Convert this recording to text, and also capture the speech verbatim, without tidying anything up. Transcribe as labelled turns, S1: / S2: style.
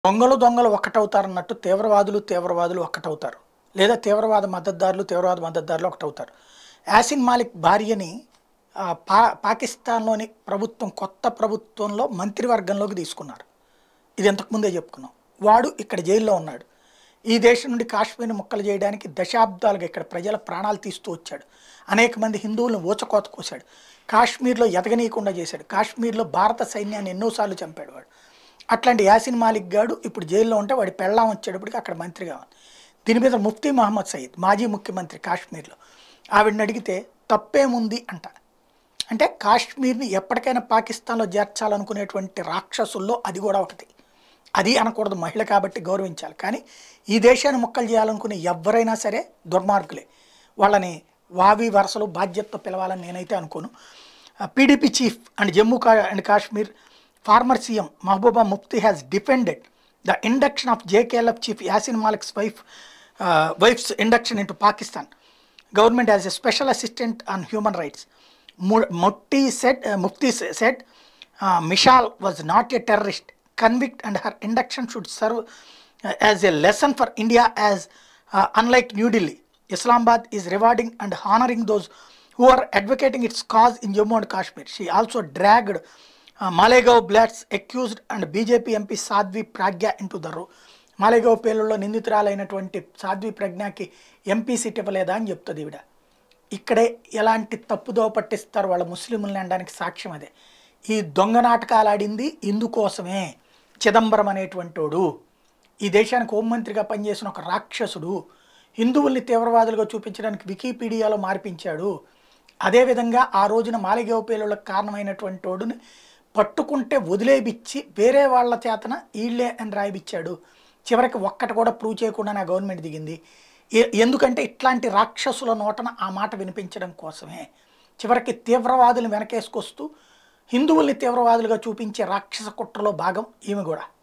S1: దొంగలు దొంగలు ఒక్కటవుతారన్నట్టు తీవ్రవాదులు తీవ్రవాదులు ఒక్కటవుతారు. లేదా తీవ్రవాద మద్దతుదారులు తీవ్రవాద మద్దతుదారులు ఒకటవుతారు. యాసిన్ మాలిక్ భార్యని ఆహ్, పా పాకిస్తాన్‌లోని ప్రభుత్వం కొత్త ప్రభుత్వంలో మంత్రివర్గంలోకి తీసుకున్నారు. ఇది ఇంతకుముందే చెప్పుకున్నాం. వాడు ఇక్కడ జైల్లో ఉన్నాడు. ఈ దేశం నుండి కాశ్మీర్‌ని ముక్కలు చేయడానికి దశాబ్దాలుగా ఇక్కడ ప్రజల ప్రాణాలు తీస్తూ వచ్చాడు. అనేక మంది హిందువులను ఊచకోత కోశాడు. కాశ్మీర్‌లో ఎదగనీయకుండా చేశాడు. కాశ్మీర్‌లో భారత సైన్యాన్ని ఎన్నోసార్లు చంపాడు వాడు. అట్లాంటి యాసిన్ మాలిక్ గాడు ఇప్పుడు జైల్లో ఉంటే వాడి పెళ్ళాం వచ్చేటప్పటికి అక్కడ మంత్రిగా ఉంది. దీని మీద ముఫ్తీ మహమ్మద్ సయీద్ మాజీ ముఖ్యమంత్రి కాశ్మీర్లో ఆవిడని అడిగితే తప్పేముంది అంట. అంటే కాశ్మీర్ని ఎప్పటికైనా పాకిస్తాన్లో చేర్చాలనుకునేటువంటి రాక్షసుల్లో అది కూడా ఒకటి. అది అనకూడదు, మహిళ కాబట్టి గౌరవించాలి. కానీ ఈ దేశాన్ని ముక్కలు చేయాలనుకునే ఎవరైనా సరే దుర్మార్గులే. వాళ్ళని వావి వరసలు బాధ్యతతో పిలవాలని నేనైతే అనుకోను. పీడీపీ చీఫ్ అండ్ జమ్మూ కా and Kashmir former C M Mahbooba Mufti has defended the induction of J K L F chief Yasin Malik's wife, uh, wife's induction into Pakistan. Government as a special assistant on human rights. Mufti said, uh, Mufti said uh, Mishal was not a terrorist convict and her induction should serve uh, as a lesson for India as uh, unlike New Delhi, Islamabad is rewarding and honoring those who are advocating its cause in Jammu and Kashmir. She also dragged Malegaon blasts accused and BJP MP Sadhvi Pragya into the row. Malegaon పేలుల్లో నిందితురాలైనటువంటి సాధ్వి ప్రజ్ఞకి MP seat ఇవ్వలేదా అని చెప్తుంది ఈవిడ. ఇక్కడే ఎలాంటి తప్పుదోవ పట్టిస్తారు వాళ్ళ ముస్లింలని అనడానికి సాక్ష్యం అదే. ఈ దొంగ నాటకాలు ఆడింది ఇందుకోసమే. చిదంబరం అనేటువంటోడు ఈ దేశానికి హోంమంత్రిగా పనిచేసిన ఒక రాక్షసుడు హిందువుల్ని తీవ్రవాదులుగా చూపించడానికి వికీపీడియాలో మార్పించాడు. అదేవిధంగా ఆ రోజున మాలేగావ్ పేలుళ్ళకు కారణమైనటువంటి వాడుని పట్టుకుంటే వదిలేపిచ్చి వేరే వాళ్ళ చేతన ఈళ్లే అని రాయిపిచ్చాడు. చివరికి ఒక్కటి కూడా ప్రూవ్ చేయకుండా నా గవర్నమెంట్ దిగింది. ఎందుకంటే ఇట్లాంటి రాక్షసుల నోటన ఆ మాట వినిపించడం కోసమే. చివరికి తీవ్రవాదులు వెనకేసుకొస్తూ హిందువుల్ని తీవ్రవాదులుగా చూపించే రాక్షస కుట్రలో భాగం ఈమె కూడా.